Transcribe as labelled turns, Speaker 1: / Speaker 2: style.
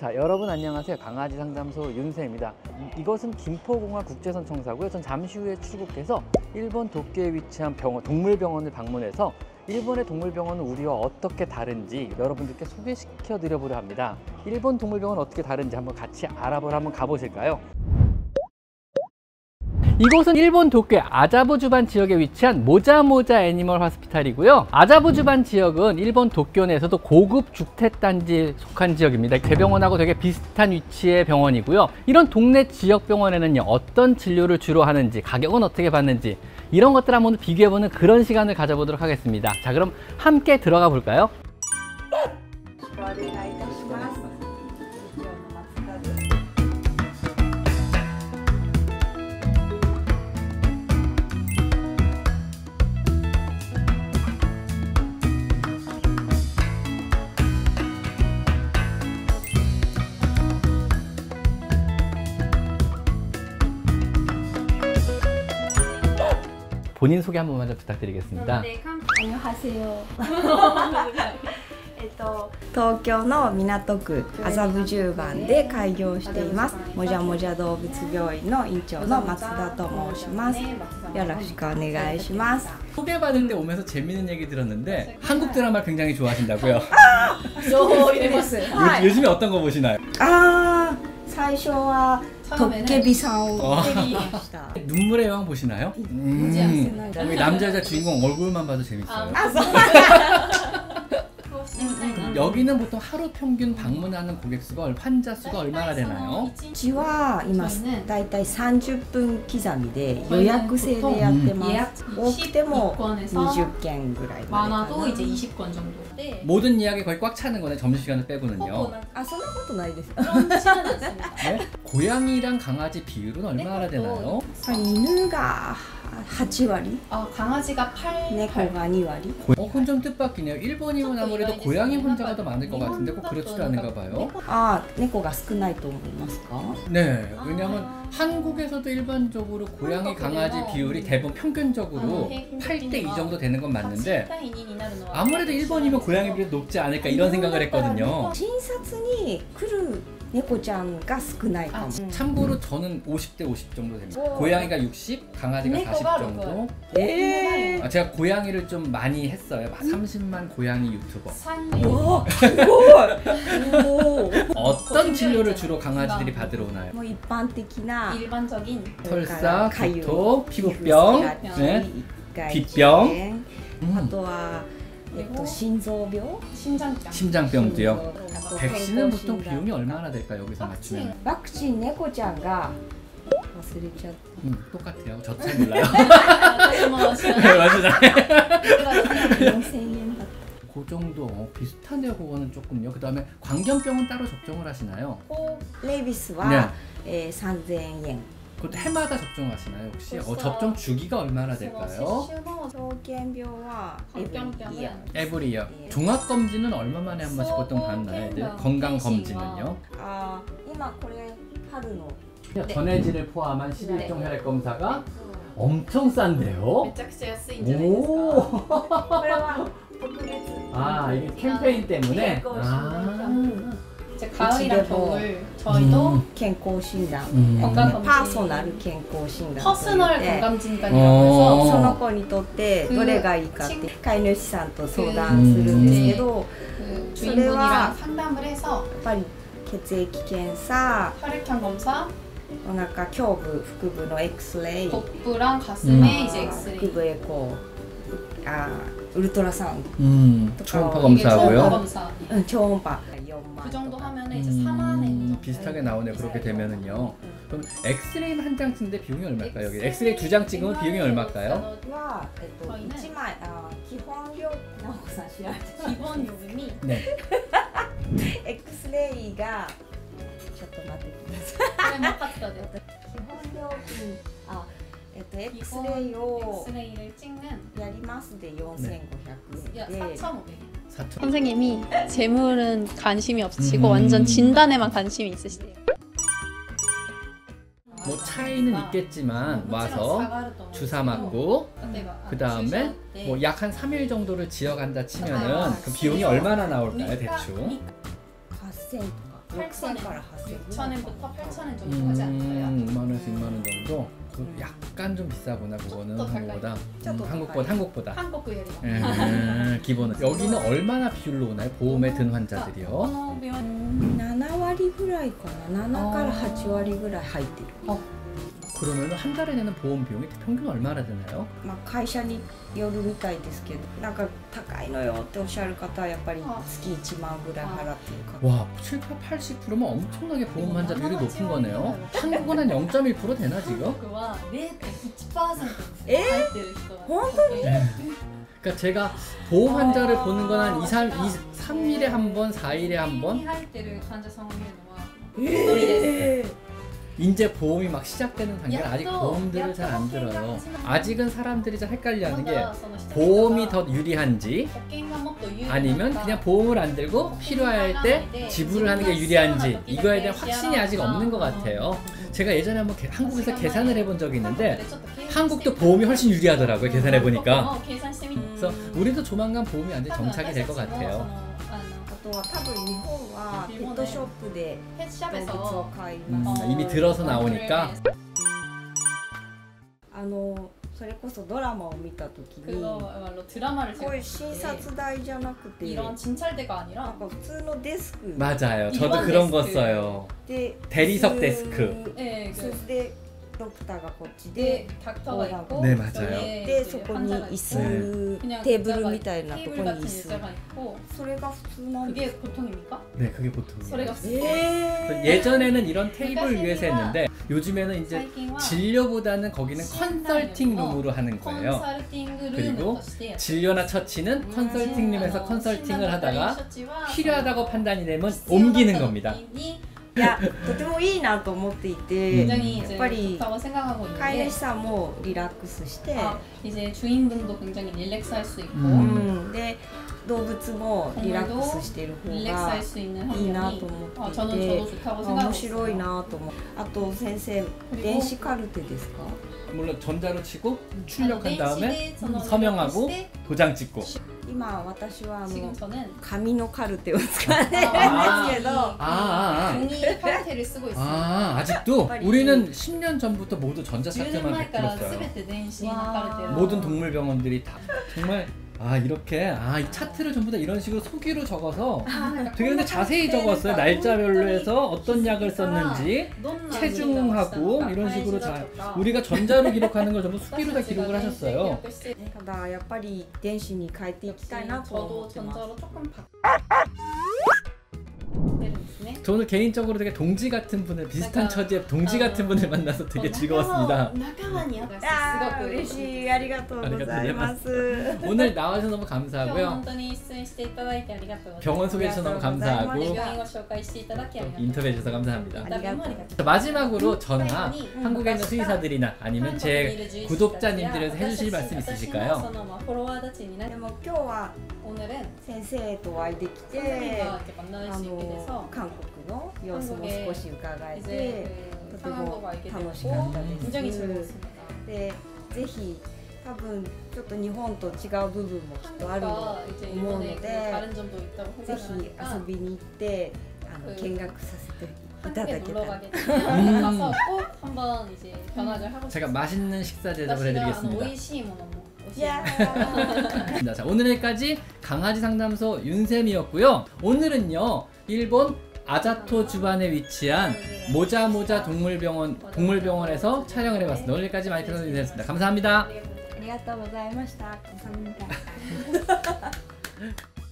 Speaker 1: 자, 여러분 안녕하세요. 강아지 상담소 윤세입니다. 이것은 김포공항 국제선청사고요. 전 잠시 후에 출국해서 일본 도쿄에 위치한 동물병원을 방문해서 일본의 동물병원은 우리와 어떻게 다른지 여러분들께 소개시켜 드려보려 합니다. 일본 동물병원은 어떻게 다른지 한번 같이 알아보러 한번 가보실까요? 이곳은 일본 도쿄 아자부주반 지역에 위치한 모자모자 애니멀 호스피탈이고요. 아자부주반 지역은 일본 도쿄 내에서도 고급 주택단지에 속한 지역입니다. 대병원하고 되게 비슷한 위치의 병원이고요. 이런 동네 지역 병원에는요, 어떤 진료를 주로 하는지, 가격은 어떻게 받는지, 이런 것들 한번 비교해보는 그런 시간을 가져보도록 하겠습니다. 자, 그럼 함께 들어가 볼까요? 본인 소개 한 번만 좀 부탁드리겠습니다.
Speaker 2: 네, 안녕하세요. 東京の港区麻布十番で開業していますもじゃもじゃ動物病院の院長の松田と申します。よろしくお願いします。
Speaker 1: 소개받은데 오면서 재밌는 얘기 들었는데 한국 드라마 굉장히 좋아하신다고요? 요즘에 어떤 거 보시나요?
Speaker 2: 最初はトッケビさんを見ました。
Speaker 1: 눈물의 여왕 보시나요? 남자 여자 주인공 얼굴만 봐도 재밌어요. 여기는 보통 하루 평균 방문하는 고객 수가, 환자 수가 얼마나 되나요?
Speaker 2: うちはいます。だいたい30分刻みで予約制でやってます。多くても20件ぐらいまで。
Speaker 3: 많아도 이제 20건 정도.
Speaker 1: 모든 예약이 거의 꽉 차는 거네, 점심시간을 빼고는요.
Speaker 2: そんなことないです。
Speaker 3: 그렇지는 않습니다.
Speaker 1: 네? 고양이랑 강아지 비율은 얼마나 되나요?
Speaker 2: 犬が8割、
Speaker 3: 강아지가 8,
Speaker 2: 猫が2割。
Speaker 1: 그건 좀 뜻밖이네요. 일본이면 아무래도 고양이 혼자가 더 많을 것 같은데 꼭 그렇지도 않은가 봐요.
Speaker 2: 猫が少ないと思いますか？
Speaker 1: 네, 왜냐면 한국에서도 일반적으로 고양이 강아지 비율이 대부분 평균적으로 8대 2 정도 되는 건 맞는데 아무래도 일본이면 고양이 비율이 높지 않을까 이런 생각을 했거든요.
Speaker 2: 診察に来る猫ちゃんが少ないかも。
Speaker 1: 참고로 저는 50대 50 정도 됩니다. 고양이가 60, 강아지가 40 정도. 제가 고양이를 좀 많이 했어요. 30만 고양이 유튜버. 어떤 진료를 주로 강아지들이 받으러 오나요?
Speaker 2: 뭐
Speaker 3: 일반적인
Speaker 1: 설사, 구토, 피부병, 네, 빗병,
Speaker 2: あとは心臓病、
Speaker 1: 심장병도요. 백신은 보통 비용이 얼마나 될까요? 여기서 맞추면?
Speaker 2: ワクチン猫ちゃんが忘れちゃった。
Speaker 1: 똑같아요. 저도 잘 몰라요.
Speaker 3: 맞아요.
Speaker 2: 4000円だった。
Speaker 1: 그 정도 비슷하네요. 그거는 조금요. 그 다음에 광견병은 따로 접종을 하시나요?
Speaker 2: レイビスは、3000円。
Speaker 1: 그것도 해마다 접종하시나요 혹시? 접종 주기가 얼마나 될까요?
Speaker 2: 狂犬病は
Speaker 1: エブリイヤ. 종합검진은 얼마 만에 한 번씩 보통 받나요? 건강검진은요?
Speaker 2: 今これ春の
Speaker 1: 전해질을 포함한 11종 혈액 검사가 엄청 싼데요? 오! 아, 이게 캠페인 때문에?
Speaker 3: 가을이랑 겨울 저희도
Speaker 2: 健康診断、
Speaker 3: 건강검진,
Speaker 2: パーソナル健康診断、
Speaker 3: 퍼스널 건강진단이라고 해서
Speaker 2: その子にとってどれがいいかって飼い主さんと相談するんですけど、
Speaker 3: 주인분이랑 상담을 해서
Speaker 2: やっぱり血液検査、
Speaker 3: 혈액형 검사,
Speaker 2: お腹胸部腹部の X-ray、
Speaker 3: 복부랑 가슴에 이제 엑스레이,
Speaker 2: 腹部エコー、ウルトラサウンド、
Speaker 1: 초음파 검사하고요.
Speaker 2: 초음파.
Speaker 3: 그 정도 하면은 이제 4만 원
Speaker 1: 비슷하게 나오네요. 그렇게 되면은요. 그럼 엑스레이는 한 장 찍는데 비용이 얼마일까요? 여기 엑스레이 2장 찍으면 비용이 얼마일까요?
Speaker 2: 1枚基本料直子さん知らない。
Speaker 3: 기본 요금이
Speaker 1: 네.
Speaker 2: 엑스레이がちょっと待ってください。 基本料金엑스레이を
Speaker 3: 엑스레이를 찍는
Speaker 2: やりますで4500円で
Speaker 3: 4,500원.
Speaker 4: 선생님이 재물은 관심이 없으시고 완전 진단에만 관심이 있으시대요.
Speaker 1: 뭐 차이는 있겠지만 와서 주사 맞고 그 다음에 뭐 약 한 3일 정도를 지어간다 치면은 그 비용이 얼마나 나올까요 대충?
Speaker 2: 8000とか 6000から8000
Speaker 3: 6,000엔부터 8,000엔 정도 하지 않을까요?
Speaker 1: 5만 원에서 6만 원 정도. 약간 좀 비싸구나 그거는
Speaker 3: 또
Speaker 1: 한국보다.
Speaker 2: 좀
Speaker 1: 한국보다.
Speaker 3: 한국 그 예리가.
Speaker 1: 기본은 여기는 얼마나 비율로 오나요? 보험에 든 환자들이요.
Speaker 3: この病院
Speaker 2: 7割ぐらいかな7から8割ぐらい入ってる
Speaker 1: 그러면 한 달에 내는 보험 비용이 평균 얼마나 되나요?
Speaker 2: まあ会社によるみたいですけどなんか高いのよっておっしゃる方はやっぱり月1万ぐらい払ってる方
Speaker 1: 와, 7, 80%면 엄청나게 보험 환자율이 높은 거네요. 한국은 한 0.1% 되나 지금?
Speaker 3: 韓国は 0.1%
Speaker 2: え
Speaker 3: 入ってる人が
Speaker 2: 本当に
Speaker 1: 그러니까 제가 보험 환자를 보는 건 한 3일에 한 번, 4일에 한
Speaker 3: に
Speaker 1: 번?
Speaker 3: 入ってる患者さんを見るのは一人です
Speaker 1: 이제 보험이 막 시작되는 단계라 아직 보험들을 잘 안 들어요. 아직은 사람들이 잘 헷갈려하는 게 보험이 더 유리한지
Speaker 3: 保険がもっと有利なのか
Speaker 1: 아니면 그냥 보험을 안 들고 필요할 때 지불을 하는 게 유리한지 이거에 대한 확신이 아직 없는 것 같아요. 제가 예전에 한번 한국에서 계산을 해본 적이 있는데 한국도 보험이 훨씬 유리하더라고요. 계산해 보니까. 그래서 우리도 조만간 보험이 완전 정착이 될 것 같아요.
Speaker 2: あとは多分日本はペットショップで
Speaker 3: ペットショッ
Speaker 2: 動物を
Speaker 3: プ
Speaker 2: 買います
Speaker 1: 이미 들어서 나오니까
Speaker 2: それこそドラマを見た時に
Speaker 3: 그거 드라마를
Speaker 2: こういう診察台じゃなくて
Speaker 3: 이런 진찰대가
Speaker 2: なん
Speaker 3: 아니라
Speaker 2: か普通のデスク
Speaker 1: 맞아요. 저도
Speaker 3: 이번
Speaker 1: 그런 거
Speaker 3: 데스크.
Speaker 1: 써요.
Speaker 2: で
Speaker 1: 대리석
Speaker 2: 椅子
Speaker 1: 데스크.
Speaker 3: 예,
Speaker 2: そ
Speaker 3: 그
Speaker 2: してドクターがこっち
Speaker 3: 네,
Speaker 2: で
Speaker 3: 닥터가 있고
Speaker 1: 네, 맞아요.
Speaker 3: 여기에
Speaker 2: で
Speaker 3: 이제
Speaker 2: そこに
Speaker 3: 환자가
Speaker 2: 椅
Speaker 3: 있고
Speaker 2: 子
Speaker 3: 그냥
Speaker 2: テーブル
Speaker 3: 의자가
Speaker 2: みたいなとこ
Speaker 3: 테이블
Speaker 2: に
Speaker 3: 같은
Speaker 2: 椅子
Speaker 3: 의자가 있고
Speaker 2: それが普通なんです
Speaker 3: 그게 보통입니까?
Speaker 1: 네, 그게 보통이에요.
Speaker 3: 소리가
Speaker 1: 예전에는 이런 테이블 위에서 했는데 요즘에는 이제
Speaker 3: 最近は
Speaker 1: 진료보다는 거기는 컨설팅 룸으로 하는 거예요.
Speaker 3: 컨설팅
Speaker 1: 그리고
Speaker 3: 룸として
Speaker 1: 진료나 처치는 컨설팅룸에서 컨설팅을 하다가
Speaker 3: 処置は
Speaker 1: 필요하다고 판단이 되면 옮기는 겁니다.
Speaker 2: いやとてもいいなと思っていて
Speaker 3: 굉장히
Speaker 2: や
Speaker 3: 이제
Speaker 2: っぱり
Speaker 3: 좋다고 생각하고
Speaker 2: 飼い
Speaker 3: 있는데
Speaker 2: 主さんもリラックスして
Speaker 3: 아, 이제 주인분도 굉장히 릴렉스할 수 있고
Speaker 2: で動物もリラックスしてる方
Speaker 3: 릴렉스할
Speaker 2: が
Speaker 3: 수 있는
Speaker 2: いいな
Speaker 3: 환경이
Speaker 2: と思
Speaker 3: 아,
Speaker 2: って
Speaker 3: 저는
Speaker 2: い
Speaker 3: 저도
Speaker 2: て
Speaker 3: 좋다고
Speaker 2: 面
Speaker 3: 생각하고
Speaker 2: 白い
Speaker 3: 있어요.
Speaker 2: なと思うあと先生
Speaker 3: 그리고
Speaker 2: 電子カルテですか
Speaker 1: 물론 전자로 치고 출력한 다음에
Speaker 3: 電子でその
Speaker 1: 서명하고
Speaker 3: 入力して
Speaker 1: 도장 찍고
Speaker 2: 今私は
Speaker 3: 지금 저는
Speaker 2: 紙のカルテを使ってるんですけど
Speaker 3: 종이 카르테를 쓰고 있어요.
Speaker 1: 아직도 우리는 10년 전부터 모두
Speaker 3: 10년
Speaker 1: 전자차트만
Speaker 3: 前から
Speaker 1: 베풀었어요.
Speaker 3: 全て電子の
Speaker 2: 와.
Speaker 3: カルテを
Speaker 1: 모든 동물병원들이 다 정말 이렇게 이 차트를 전부 다 이런 식으로 소기로 적어서 되게 근데 자세히 적었어요. 날짜별로 해서 어떤 약을 썼는지 체중하고 이런 식으로 다 우리가 전자로 기록하는 걸 전부 수기로 다 기록을 하셨어요.
Speaker 2: ただやっぱり電子に変えていきたいなと思
Speaker 3: 저도
Speaker 2: ってます
Speaker 3: 전자로 조금 바꾸는
Speaker 1: 저는 개인적으로 되게 동지 같은 분을 비슷한 처지의 동지 같은 분을 만나서 되게 즐거웠습니다.
Speaker 3: 仲間に会って
Speaker 2: あー
Speaker 3: すごく
Speaker 2: 嬉しいありがとうございます
Speaker 1: 오늘 나와주셔서 너무
Speaker 3: 今日
Speaker 1: 감사하고요.
Speaker 3: 本当に出演していただいてありがとうございます
Speaker 1: 병원 소개해 주셔서 너무 감사하고
Speaker 3: 病院を紹介していただきありがとう
Speaker 1: 인터뷰해 주셔서 감사합니다.
Speaker 3: インタビューもありがとう
Speaker 1: 자, 마지막으로 저나 한국에 있는 수의사들이나 아니면 제 구독자님들에서 해주실 말씀 있으실까요?
Speaker 3: 私のフォロワーたちにな
Speaker 2: でも今日は
Speaker 3: 오늘은
Speaker 2: 先生とお会いできて
Speaker 3: 선생님과 이렇게 만날
Speaker 2: あ
Speaker 3: 수 있게
Speaker 2: の
Speaker 3: 돼서
Speaker 2: 韓国の様子も少し伺え
Speaker 3: 이제
Speaker 2: て
Speaker 3: 그
Speaker 2: とても
Speaker 3: 상황도 알게
Speaker 2: 楽し
Speaker 3: 되고
Speaker 2: かったです
Speaker 3: 굉장히 즐거웠습니다.
Speaker 2: でぜひ多分ちょっと日本と違う部分もきっとある
Speaker 3: 한국과 이제
Speaker 2: 思うの
Speaker 3: 일본의 그
Speaker 2: で
Speaker 3: 다른 점도 있다고
Speaker 2: ぜひ
Speaker 3: 생각하니까
Speaker 2: 遊びに行って見学させていただ
Speaker 3: 한국에
Speaker 2: けた
Speaker 3: 놀러
Speaker 2: ら
Speaker 3: 가게 되면 가서 꼭 한번 이제 견학을 하고
Speaker 1: 제가
Speaker 3: 싶어요.
Speaker 1: 맛있는 식사 대접을 해드리겠습니다.
Speaker 3: 오이시모노
Speaker 2: 야
Speaker 1: 자, 오늘까지 강아지 상담소 윤쌤이었고요. 오늘은요, 일본 아자토 주반에 위치한 모자모자 동물병원에서 촬영을 해봤습니다. 오늘까지 많이 들어주셨습니다. 감사합니다.
Speaker 2: ありがとうございました。감사합니다